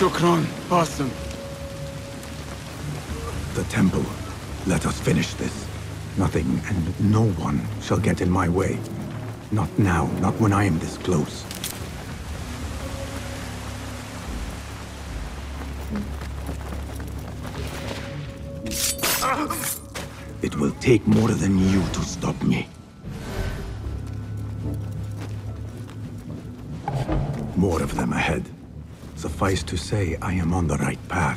Shukran, Basim. The temple. Let us finish this. Nothing and no one shall get in my way. Not now, not when I am this close. It will take more than you to stop me. More of them ahead. Suffice to say, I am on the right path.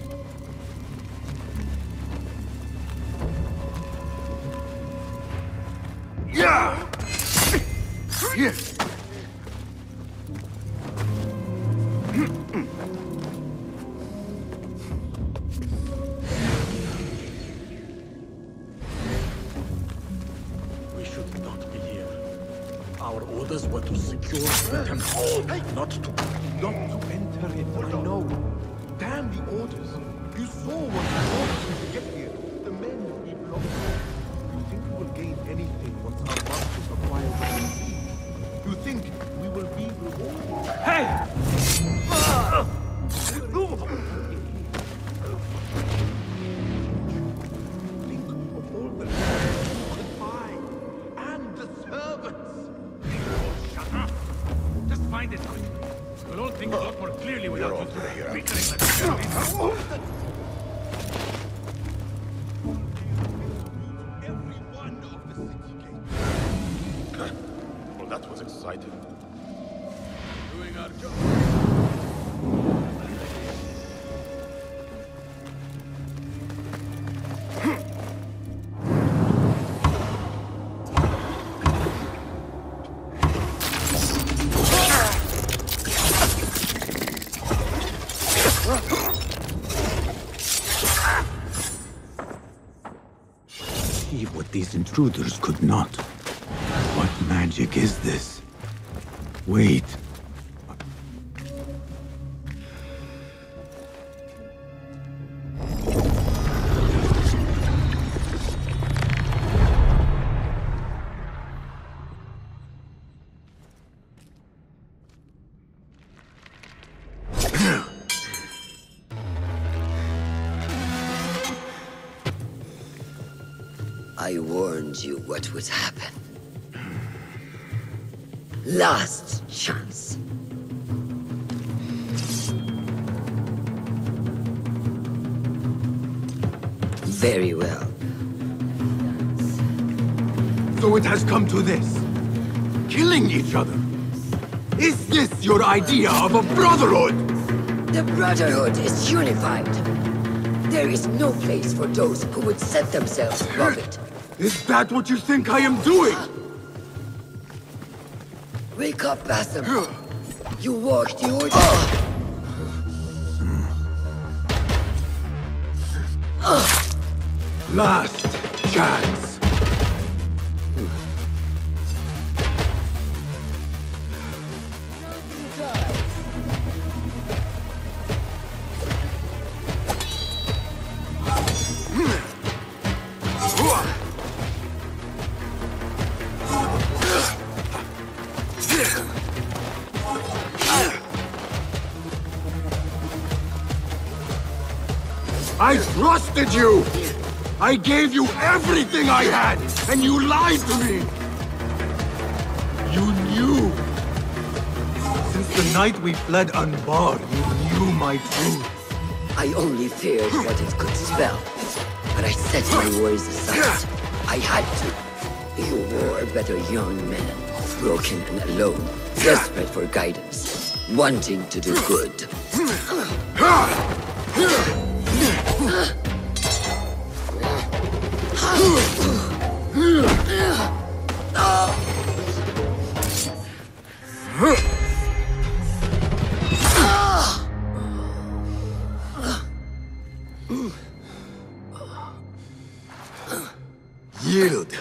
Yeah! Here! We should not be here. Our orders were to secure the temple, not to enter it. I know. Damn the orders. You saw what the orders to get here. The men we blocked. You think we will gain anything once our masters acquire what we see? You think we will be rewarded? Hey! Think of all the land you could buy, and the servants. Shut up! Just find it quick. We'll all think a lot more clearly without you bickering like a Every one of the city gates. Well, that was exciting. doing our job. Achieve what these intruders could not. What magic is this? Wait. I warned you what would happen. Last chance. Very well. So it has come to this. Killing each other. Is this your idea of a brotherhood? The Brotherhood is unified. There is no place for those who would set themselves above it. Is that what you think I am doing? Wake up, Basim. You walked the order. Last chance. I trusted you! I gave you everything I had, and you lied to me! You knew! Since the night we fled unbarred, you knew my truth. I only feared what it could spell. But I set my worries aside. I had to. You were but a young man, broken and alone, desperate for guidance, wanting to do good. Yield.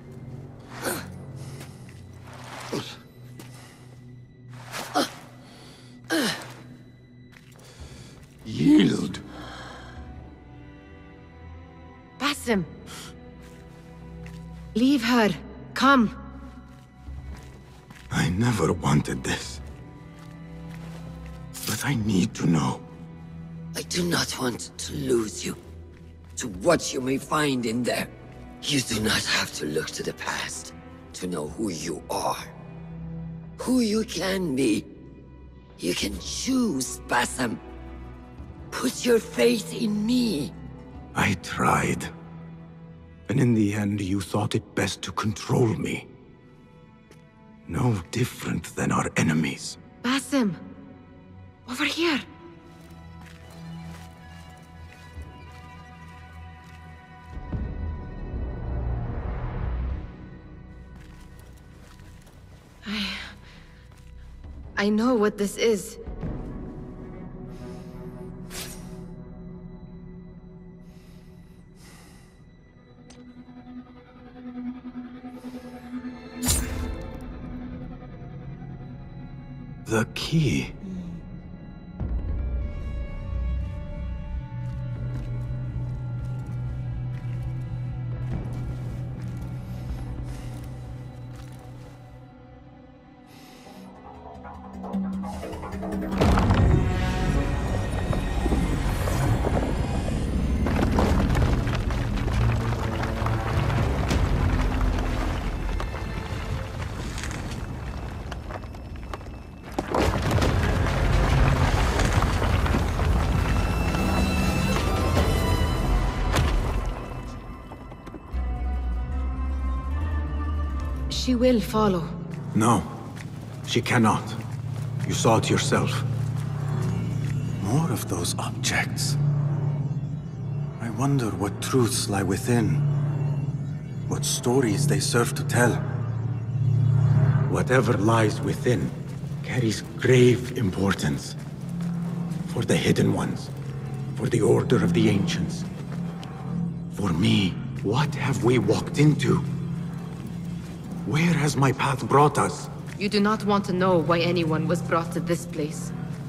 Yield. Basim. Leave her. Come. I never wanted this. But I need to know. I do not want to lose you to what you may find in there. You do not have to look to the past to know who you are, who you can be. You can choose, Basim. Put your faith in me. I tried. And in the end, you thought it best to control me. No different than our enemies. Basim! Over here! I know what this is. The key. She will follow. No, she cannot. You saw it yourself. More of those objects. I wonder what truths lie within. What stories they serve to tell. Whatever lies within carries grave importance. For the hidden ones. For the Order of the Ancients. For me, what have we walked into? Where has my path brought us? You do not want to know why anyone was brought to this place.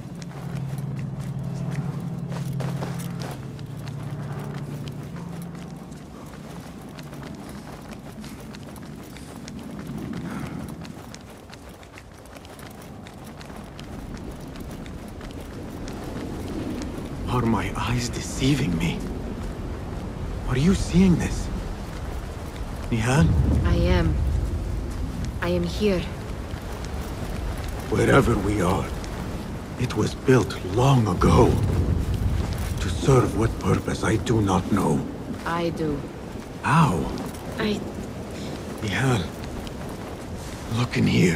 Are my eyes deceiving me? Are you seeing this? Nehal? I am here. Wherever we are, it was built long ago. To serve what purpose, I do not know. I do. How? I... Nehal, look in here.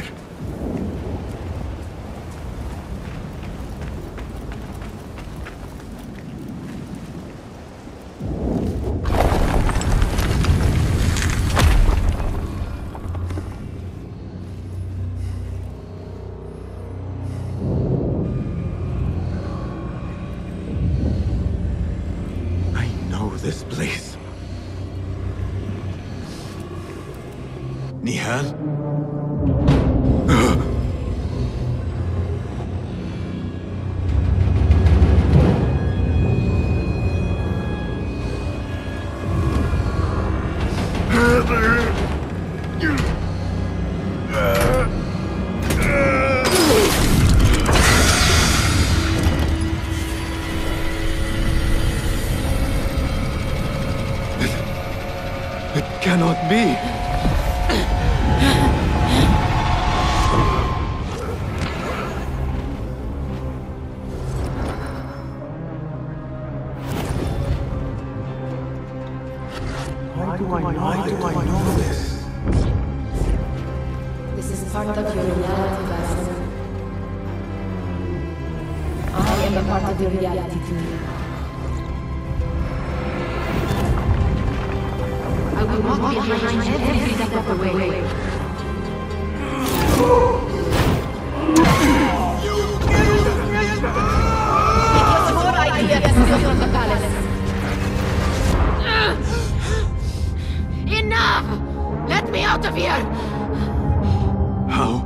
This place. Nehal? Cannot be. Why do I know this? This is part of your reality, Basim. I am a part of your reality too. I will walk behind every step of the way. It was your idea to steal from the palace. Enough! Let me out of here! How?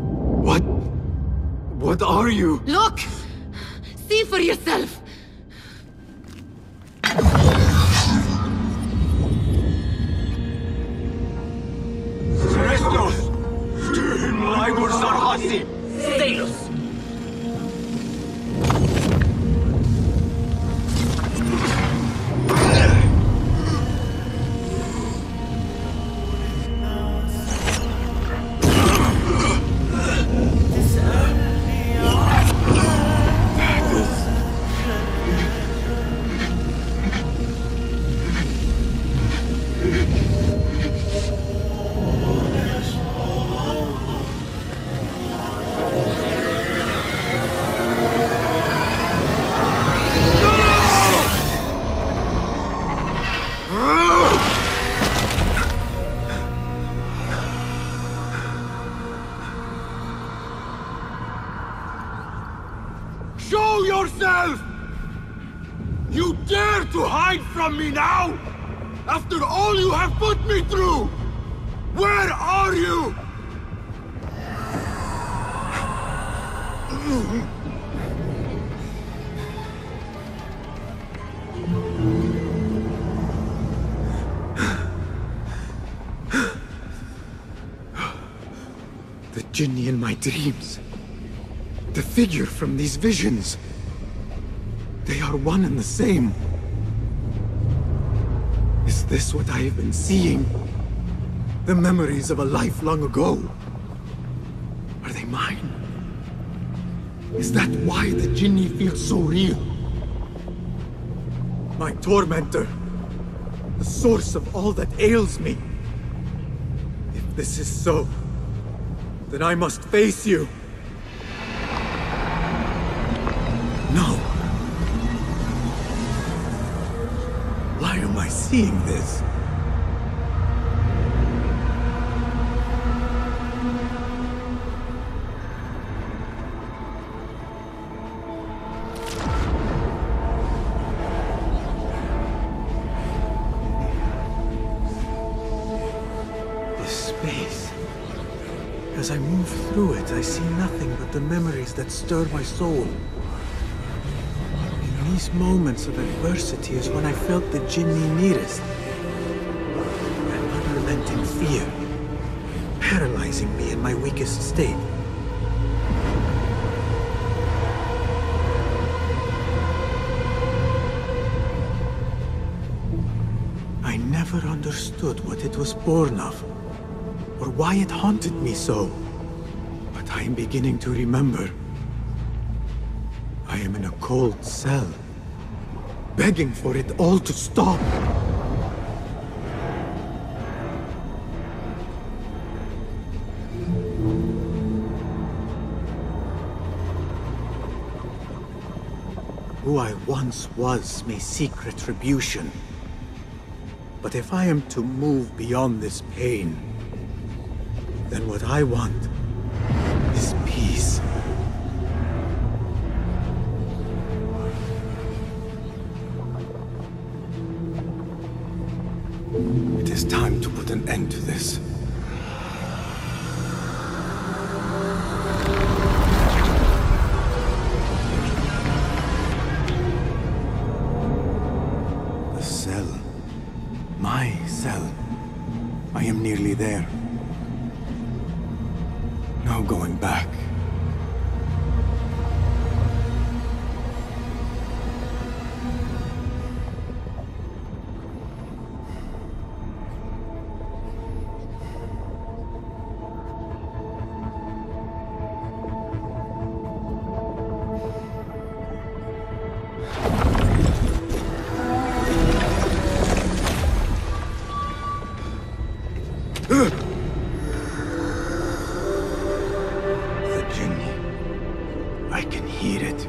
What are you? Look! See for yourself! yourself! You dare to hide from me now? After all you have put me through! Where are you? The Jinni in my dreams. The figure from these visions. They are one and the same. Is this what I have been seeing? The memories of a life long ago? Are they mine? Is that why the Jinni feels so real? My tormentor. The source of all that ails me. If this is so, then I must face you. No. Why am I seeing this? This space. As I move through it, I see nothing but the memories that stir my soul. In these moments of adversity is when I felt the Jinni nearest. An unrelenting fear, paralyzing me in my weakest state. I never understood what it was born of, or why it haunted me so. But I am beginning to remember. I am in a cold cell, begging for it all to stop. Who I once was may seek retribution. But if I am to move beyond this pain, then what I want is peace. It is time to put an end to this. The cell. My cell. I am nearly there. No going back. I can hear it.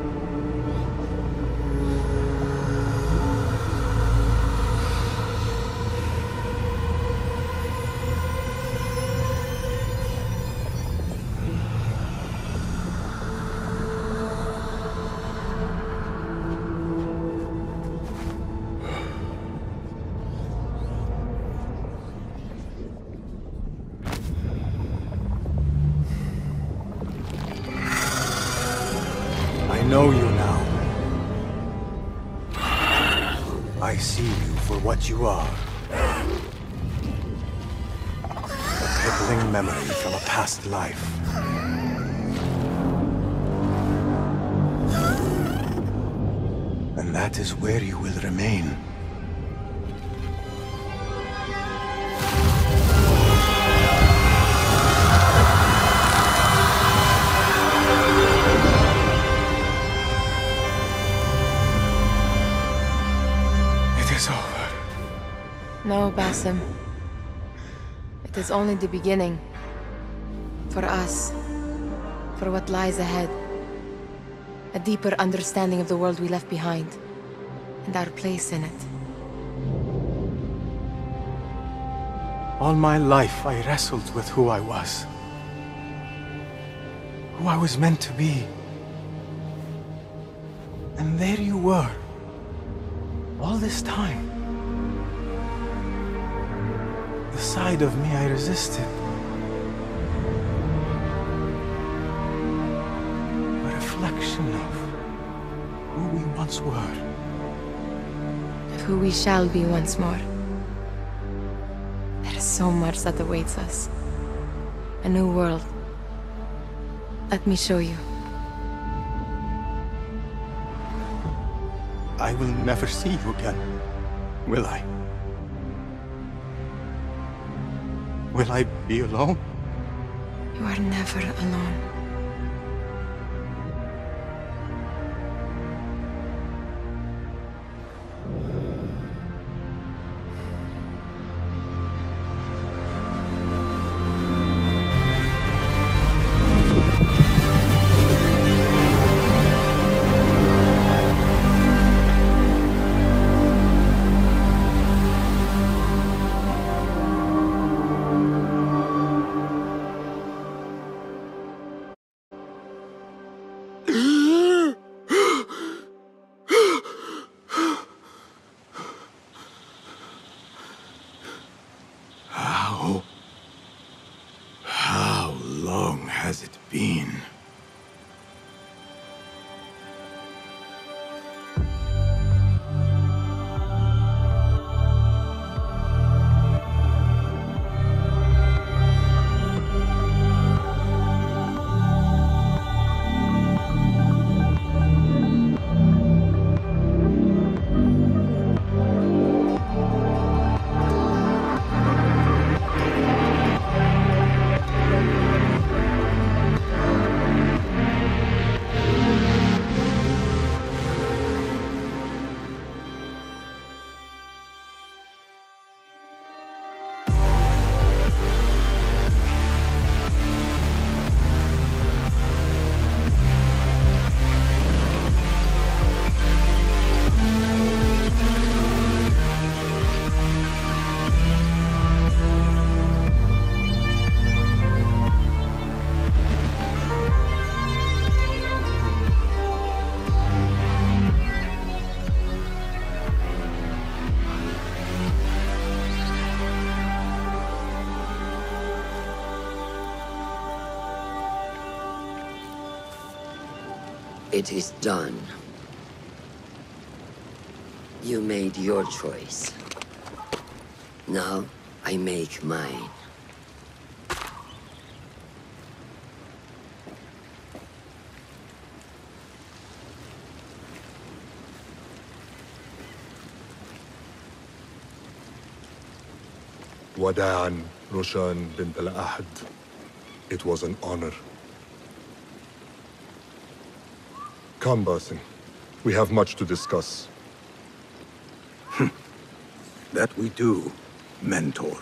I know you now. I see you for what you are. A crippling memory from a past life. And that is where you will remain. No, Basim. It is only the beginning. For us. For what lies ahead. A deeper understanding of the world we left behind. And our place in it. All my life I wrestled with who I was. Who I was meant to be. And there you were, all this time. The side of me I resisted. A reflection of who we once were. Of who we shall be once more. There is so much that awaits us. A new world. Let me show you. I will never see you again, will I? Will I be alone? You are never alone. How long has it been? It is done. You made your choice. Now, I make mine. Wada'an, Roshan bint al-Ahad. It was an honor. Come, Basim. We have much to discuss. That we do, Mentor.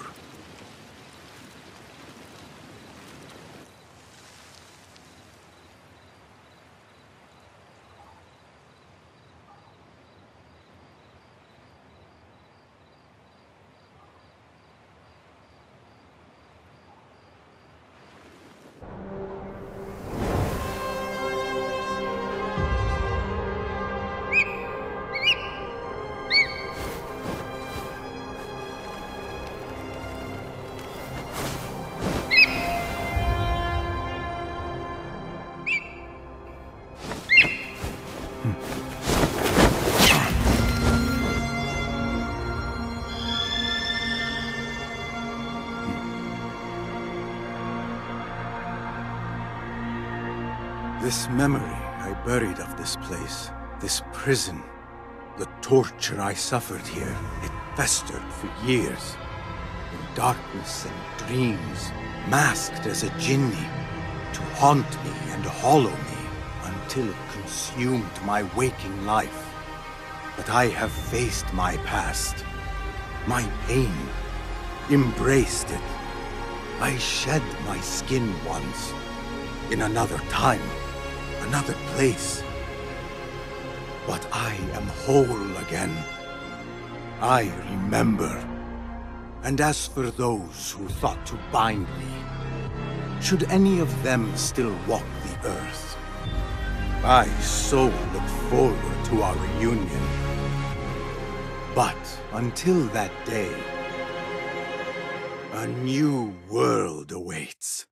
This memory I buried of this place, this prison, the torture I suffered here, it festered for years. In darkness and dreams, masked as a jinni, to haunt me and hollow me, until it consumed my waking life. But I have faced my past, my pain, embraced it. I shed my skin once, in another time, another place. But I am whole again. I remember. And as for those who thought to bind me, should any of them still walk the earth, I so look forward to our reunion. But until that day, a new world awaits.